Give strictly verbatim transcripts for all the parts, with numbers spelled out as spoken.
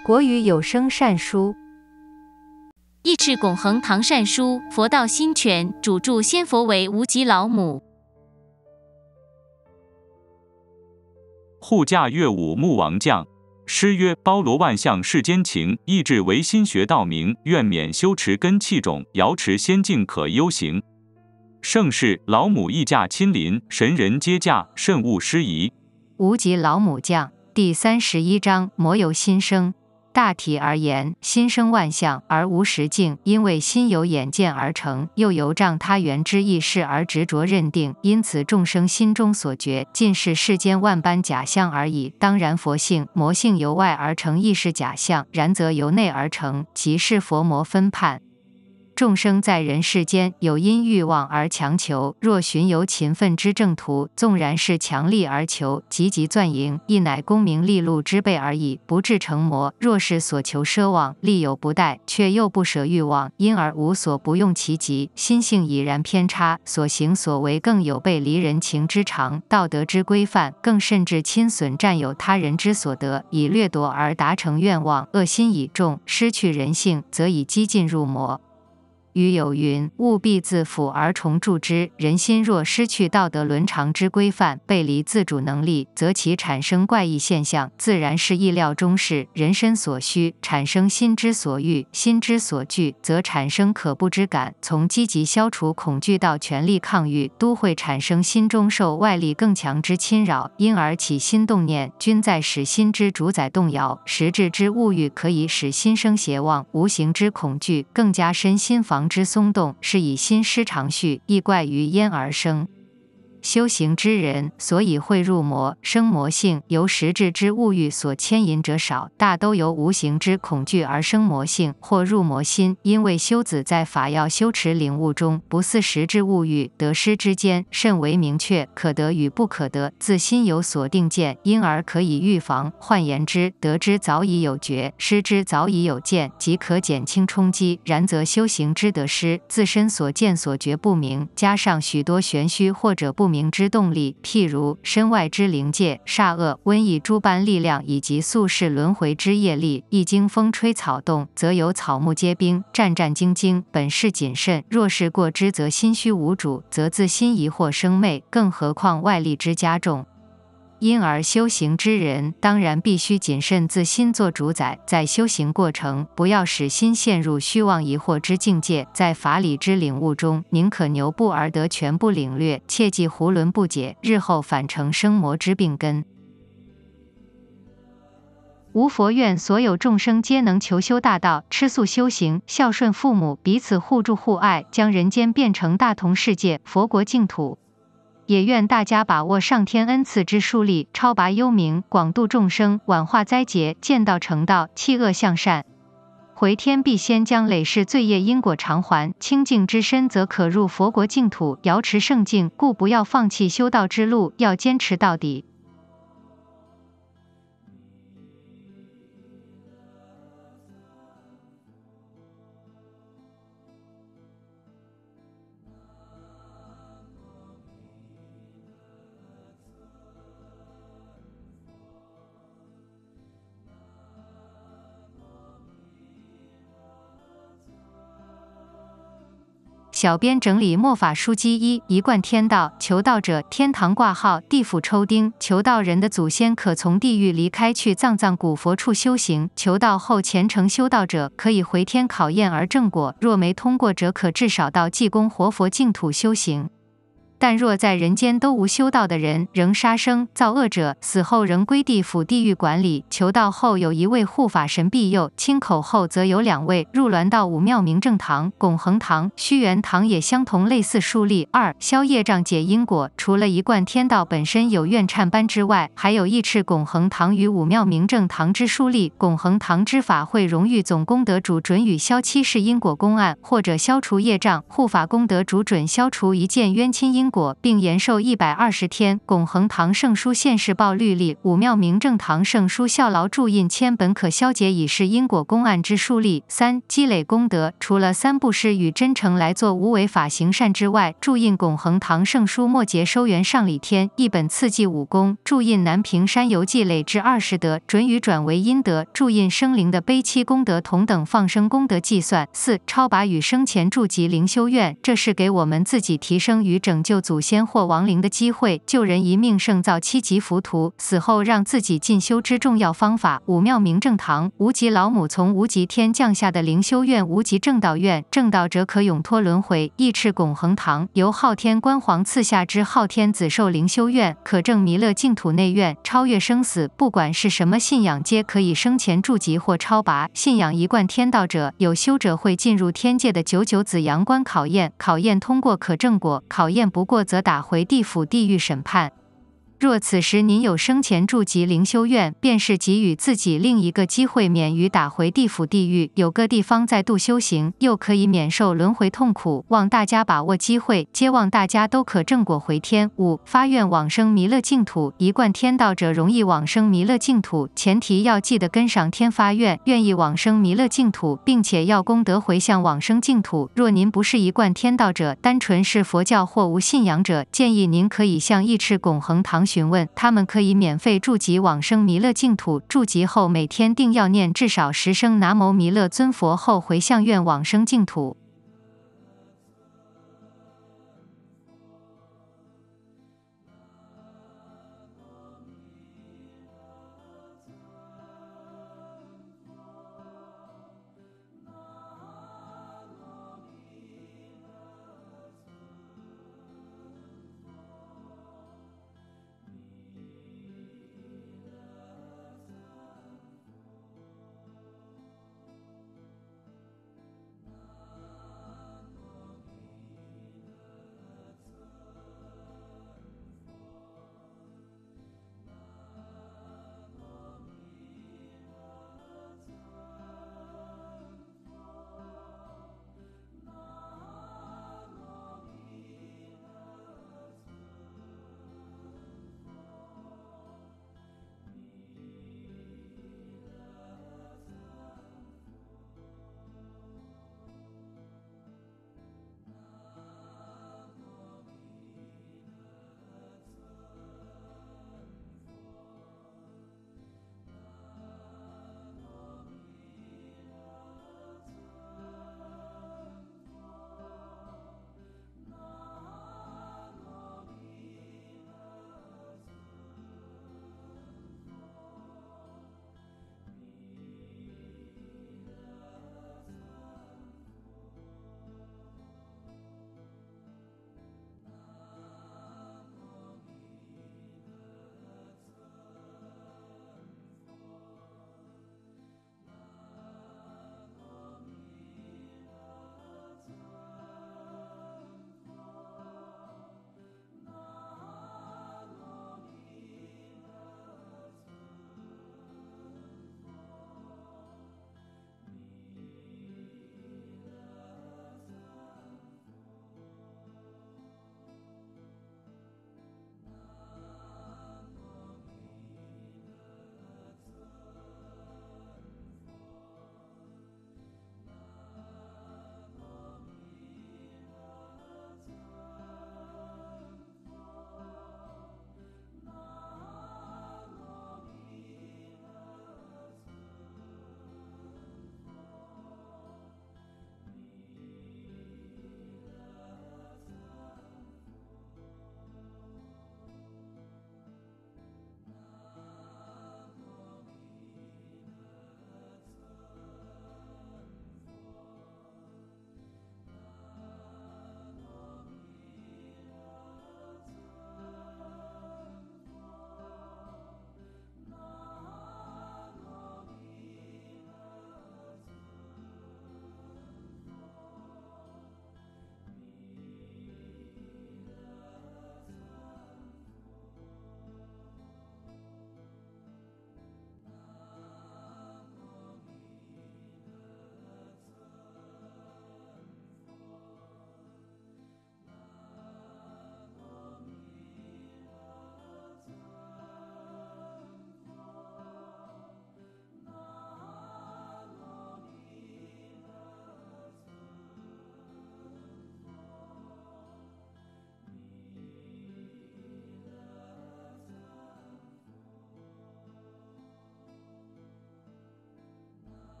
国语有声善书， 义赤拱恒堂善书佛道心泉，主著仙佛为无极老母。 护驾乐舞穆王将，诗曰：包罗万象世间情，意志唯心学道明。愿免修持根器种，瑶池仙境可悠行。盛世老母亦驾亲临，神人皆驾，慎勿失仪。 无极老母将第三十一章：魔由心生。大体而言，心生万象而无实境，因为心由眼见而成，又由仗他缘之意识而执着认定，因此众生心中所觉，尽是世间万般假象而已。当然佛性、魔性由外而成亦是假象，然则由内而成，即是佛魔分判。众生在人世间，有因欲望而强求，若寻由勤奋之正途，纵然是强力而求，积极钻营，亦乃功名利禄之辈而已，不至成魔。若是所求奢望，力有不逮，却又不舍欲望，因而无所不用其极，心性已然偏差，所行所为更有背离人情之常、道德之规范，更甚至侵损占有他人之所得，以掠夺而达成愿望。恶心已重，失去人性，则已激进入魔。语有云：务必自辅而重铸之。人心若失去道德伦常之规范，背离自主能力，则其产生怪异现象，自然是意料中事。人身所需，产生心之所欲，心之所惧，则产生可怖之感。从积极消除恐惧到全力抗御，都会产生心中受外力更强之侵扰，因而起心动念，均在使心之主宰动摇。实质之物欲可以使心生邪妄，无形之恐惧更加深心房之松动，是以心失常序，亦怪于焉而生。修行之人所以会入魔生魔性，由实质之物欲所牵引者少，大都由无形之恐惧而生魔性或入魔心。因为修子在法要修持领悟中，不似实质物欲得失之间甚为明确，可得与不可得，自心有所定见，因而可以预防。换言之，得之早已有觉，失之早已有见，即可减轻冲击。然则修行之得失，自身所见所觉不明，加上许多玄虚或者不明之动力，譬如身外之灵界、煞恶、瘟疫诸般力量，以及宿世轮回之业力，一经风吹草动，则有草木皆兵，战战兢兢，本是谨慎。若是过之，则心虚无主，则自心疑惑生昧，更何况外力之加重。因而修行之人当然必须谨慎自心做主宰，在修行过程不要使心陷入虚妄疑惑之境界，在法理之领悟中宁可牛步而得全部领略，切忌囫囵不解，日后反成生魔之病根。吾佛愿所有众生皆能求修大道，吃素修行，孝顺父母，彼此互助互爱，将人间变成大同世界，佛国净土。也愿大家把握上天恩赐之殊力，超拔幽冥，广度众生，挽化灾劫，见道成道，弃恶向善。回天必先将累世罪业因果偿还，清净之身则可入佛国净土，瑶池圣境。故不要放弃修道之路，要坚持到底。小编整理末法书籍一：一贯天道，求道者天堂挂号，地府抽钉。求道人的祖先可从地狱离开，去藏藏古佛处修行。求道后虔诚修道者可以回天考验而正果，若没通过者，可至少到济公活佛净土修行。但若在人间都无修道的人，仍杀生造恶者，死后仍归地府地狱管理。求道后有一位护法神庇佑，亲口后则有两位。入銮道武庙明正堂、拱恒堂、虚元堂也相同，类似树立。二、消业障解因果。除了一贯天道本身有愿忏班之外，还有义赤拱恒堂与武庙明正堂之树立。拱恒堂之法会荣誉总功德主准予消七世因果公案，或者消除业障；护法功德主准消除一件冤亲因果，并延寿一百二十天。拱恒堂圣书现世报律例，武庙明正堂圣书效劳铸印签本可消解以示因果公案之书例。三、积累功德，除了三布施与真诚来做无为法行善之外，铸印拱恒堂圣书末节收元上礼天一本次记武功，铸印南屏山游记累至二十德，准予转为阴德，铸印生灵的悲戚功德同等放生功德计算。四、超拔与生前筑集灵修院，这是给我们自己提升与拯救祖先或亡灵的机会，救人一命胜造七级浮屠，死后让自己进修之重要方法。武庙明正堂，无极老母从无极天降下的灵修院，无极正道院，正道者可永脱轮回。义赤拱恒堂，由昊天官皇赐下之昊天子寿灵修院，可证弥勒净土内院，超越生死，不管是什么信仰，皆可以生前筑集或超拔。信仰一贯天道者，有修者会进入天界的九九子阳关考验，考验通过可正果，考验不过则打回地府地狱审判。若此时您有生前筑集灵修院，便是给予自己另一个机会，免于打回地府地狱，有个地方在度修行，又可以免受轮回痛苦。望大家把握机会，皆望大家都可正果回天。五、发愿往生弥勒净土，一贯天道者容易往生弥勒净土，前提要记得跟上天发愿，愿意往生弥勒净土，并且要功德回向往生净土。若您不是一贯天道者，单纯是佛教或无信仰者，建议您可以向义赤拱恒堂询问，他们可以免费筑集往生弥勒净土。筑集后每天定要念至少十声南无弥勒尊佛后回向愿往生净土。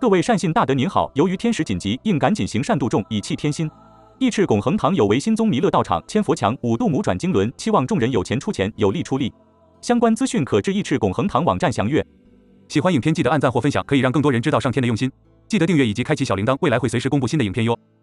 各位善信大德您好，由于天时紧急，应赶紧行善度众，以弃天心。义赤拱恒堂有为新宗弥勒道场千佛墙五度母转经轮，期望众人有钱出钱，有力出力。相关资讯可至义赤拱恒堂网站详阅。 喜欢影片记得按赞或分享，可以让更多人知道上天的用心。记得订阅以及开启小铃铛，未来会随时公布新的影片哟。